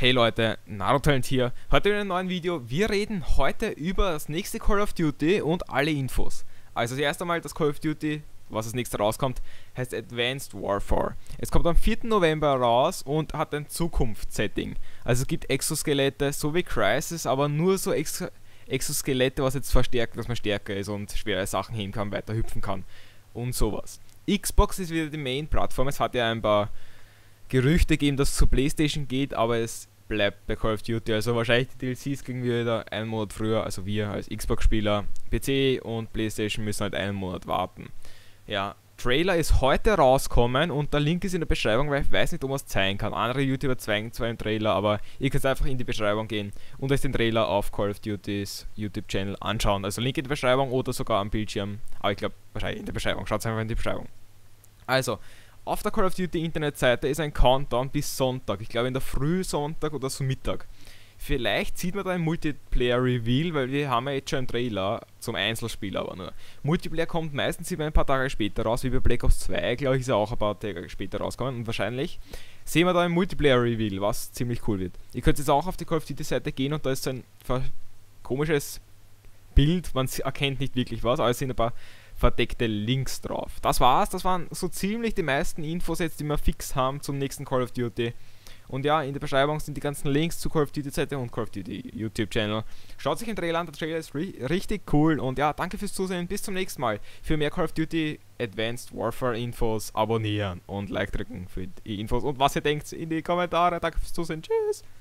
Hey Leute, Narutalent hier. Heute in einem neuen Video. Wir reden heute über das nächste Call of Duty und alle Infos. Also das erste Mal das Call of Duty, was als nächstes rauskommt, heißt Advanced Warfare. Es kommt am 4. November raus und hat ein Zukunftssetting. Also es gibt Exoskelette, so wie Crysis, aber nur so Exoskelette, was jetzt verstärkt, dass man stärker ist und schwere Sachen heben kann, weiter hüpfen kann und sowas. Xbox ist wieder die Main-Plattform. Es hat ja ein paar Gerüchte geben, dass es zu PlayStation geht, aber es bleibt bei Call of Duty. Also wahrscheinlich die DLCs kriegen wir wieder einen Monat früher, also wir als Xbox-Spieler. PC und PlayStation müssen halt einen Monat warten. Ja, Trailer ist heute rauskommen und der Link ist in der Beschreibung, weil ich weiß nicht, ob man es zeigen kann. Andere YouTuber zeigen zwar im Trailer, aber ihr könnt einfach in die Beschreibung gehen und euch den Trailer auf Call of Duty's YouTube-Channel anschauen. Also Link in der Beschreibung oder sogar am Bildschirm. Aber ich glaube, wahrscheinlich in der Beschreibung. Schaut einfach in die Beschreibung. Also, auf der Call of Duty Internetseite ist ein Countdown bis Sonntag. Ich glaube in der Früh Sonntag oder so Mittag. Vielleicht sieht man da ein Multiplayer-Reveal, weil wir haben ja jetzt schon einen Trailer zum Einzelspiel, aber nur. Multiplayer kommt meistens immer ein paar Tage später raus, wie bei Black Ops 2, glaube ich, ist ja auch ein paar Tage später rauskommen. Und wahrscheinlich sehen wir da ein Multiplayer-Reveal, was ziemlich cool wird. Ihr könnt jetzt auch auf die Call of Duty-Seite gehen und da ist so ein komisches Bild, man erkennt nicht wirklich was, aber es sind ein paar verdeckte Links drauf. Das war's, das waren so ziemlich die meisten Infos jetzt, die wir fix haben zum nächsten Call of Duty. Und ja, in der Beschreibung sind die ganzen Links zu Call of Duty Seite und Call of Duty YouTube Channel. Schaut sich den Trailer an, der Trailer ist richtig cool und ja, danke fürs Zusehen, bis zum nächsten Mal. Für mehr Call of Duty Advanced Warfare Infos abonnieren und Like drücken für die Infos und was ihr denkt in die Kommentare. Danke fürs Zusehen, tschüss!